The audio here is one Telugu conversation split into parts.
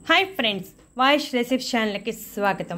హాయ్ ఫ్రెండ్స్, వాయిస్ రెసిపీ ఛానల్కి స్వాగతం.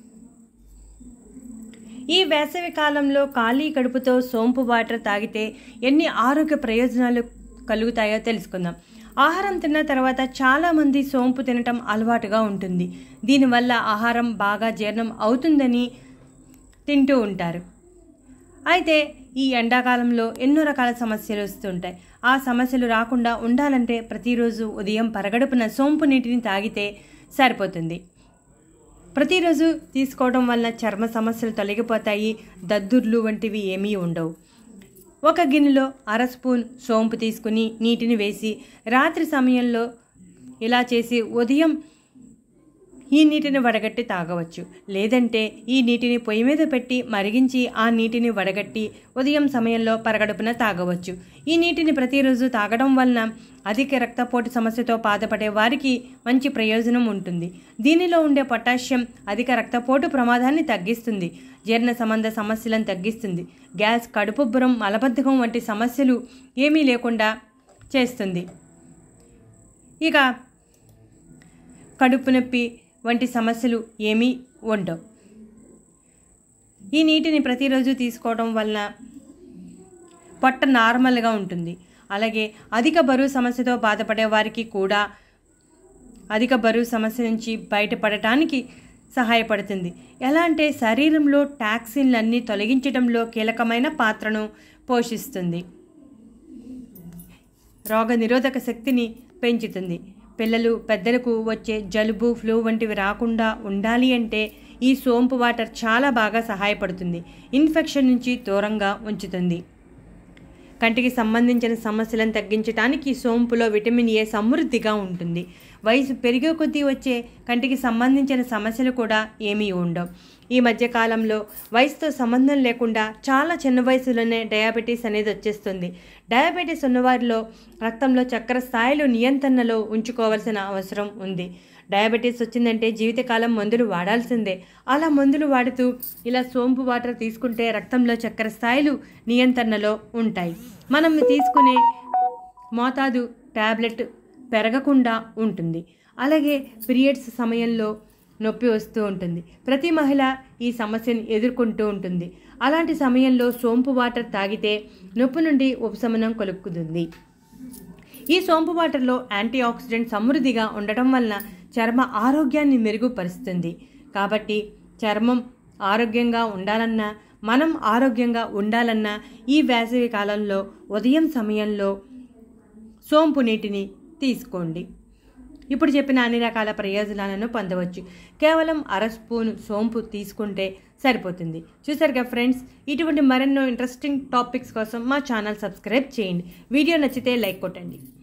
ఈ వేసవి కాలంలో ఖాళీ కడుపుతో సోంపు వాటర్ తాగితే ఎన్ని ఆరోగ్య ప్రయోజనాలు కలుగుతాయో తెలుసుకుందాం. ఆహారం తిన్న తర్వాత చాలామంది సోంపు తినటం అలవాటుగా ఉంటుంది. దీనివల్ల ఆహారం బాగా జీర్ణం అవుతుందని తింటూ ఉంటారు. అయితే ఈ ఎండాకాలంలో ఎన్నో రకాల సమస్యలు వస్తుంటాయి. ఆ సమస్యలు రాకుండా ఉండాలంటే ప్రతిరోజు ఉదయం పరగడుపున సోంపు నీటిని తాగితే సరిపోతుంది. ప్రతిరోజు తీసుకోవడం వల్ల చర్మ సమస్యలు తొలగిపోతాయి. దద్దుర్లు వంటివి ఏమీ ఉండవు. ఒక గిన్నెలో 1/2 స్పూన్ సోంపు తీసుకుని నీటిని వేసి రాత్రి సమయంలో ఇలా చేసి ఉదయం ఈ నీటిని వడగట్టి తాగవచ్చు. లేదంటే ఈ నీటిని పొయ్యి మీద పెట్టి మరిగించి ఆ నీటిని వడగట్టి ఉదయం సమయంలో పరగడుపున తాగవచ్చు. ఈ నీటిని ప్రతిరోజు తాగడం వలన అధిక రక్తపోటు సమస్యతో బాధపడే వారికి మంచి ప్రయోజనం ఉంటుంది. దీనిలో ఉండే పొటాషియం అధిక రక్తపోటు ప్రమాదాన్ని తగ్గిస్తుంది. జీర్ణ సంబంధ సమస్యలను తగ్గిస్తుంది. గ్యాస్, కడుపుబ్బరం, మలబద్ధకం వంటి సమస్యలు ఏమీ లేకుండా చేస్తుంది. ఇక కడుపు నొప్పి వంటి సమస్యలు ఏమీ ఉండవు. ఈ నీటిని ప్రతిరోజు తీసుకోవడం వలన పొట్ట నార్మల్గా ఉంటుంది. అలాగే అధిక బరువు సమస్యతో బాధపడే వారికి కూడా అధిక బరువు సమస్య నుంచి బయటపడటానికి సహాయపడుతుంది. ఎలా అంటే శరీరంలో టాక్సిన్లన్నీ తొలగించడంలో కీలకమైన పాత్రను పోషిస్తుంది. రోగ నిరోధక శక్తిని పెంచుతుంది. పిల్లలు, పెద్దలకు వచ్చే జలుబు, ఫ్లూ వంటివి రాకుండా ఉండాలి అంటే ఈ సోంపు వాటర్ చాలా బాగా సహాయపడుతుంది. ఇన్ఫెక్షన్ నుంచి దూరంగా ఉంచుతుంది. కంటికి సంబంధించిన సమస్యలను తగ్గించడానికి సోంపులో విటమిన్ ఏ సమృద్ధిగా ఉంటుంది. వయసు పెరిగే కొద్దీ వచ్చే కంటికి సంబంధించిన సమస్యలు కూడా ఏమీ ఉండవు. ఈ మధ్యకాలంలో వయసుతో సంబంధం లేకుండా చాలా చిన్న వయసులోనే డయాబెటీస్ అనేది వచ్చేస్తుంది. డయాబెటీస్ ఉన్నవారిలో రక్తంలో చక్కెర స్థాయిలు నియంత్రణలో ఉంచుకోవాల్సిన అవసరం ఉంది. డయాబెటీస్ వచ్చిందంటే జీవితకాలం మందులు వాడాల్సిందే. అలా మందులు వాడుతూ ఇలా సోంపు వాటర్ తీసుకుంటే రక్తంలో చక్కెర స్థాయిలు నియంత్రణలో ఉంటాయి. మనం తీసుకునే మోతాదు టాబ్లెట్ పెరగకుండా ఉంటుంది. అలాగే పీరియడ్స్ సమయంలో నొప్పి వస్తూ ఉంటుంది. ప్రతి మహిళ ఈ సమస్యను ఎదుర్కొంటూ ఉంటుంది. అలాంటి సమయంలో సోంపు వాటర్ తాగితే నొప్పి నుండి ఉపశమనం కలుగుతుంది. ఈ సోంపు వాటర్లో యాంటీ ఆక్సిడెంట్ సమృద్ధిగా ఉండటం వలన చర్మ ఆరోగ్యాన్ని మెరుగుపరుస్తుంది. కాబట్టి చర్మం ఆరోగ్యంగా ఉండాలన్నా, మనం ఆరోగ్యంగా ఉండాలన్నా ఈ వేసవి కాలంలో ఉదయం సమయంలో సోంపు నీటిని తీసుకోండి. ఇప్పుడు చెప్పిన అన్ని రకాల ప్రయోజనాలను పొందవచ్చు. కేవలం 1/2 స్పూన్ సోంపు తీసుకుంటే సరిపోతుంది. చూసారుగా ఫ్రెండ్స్, ఇటువంటి మరెన్నో ఇంట్రెస్టింగ్ టాపిక్స్ కోసం మా ఛానల్ సబ్స్క్రైబ్ చేయండి. వీడియో నచ్చితే లైక్ కొట్టండి.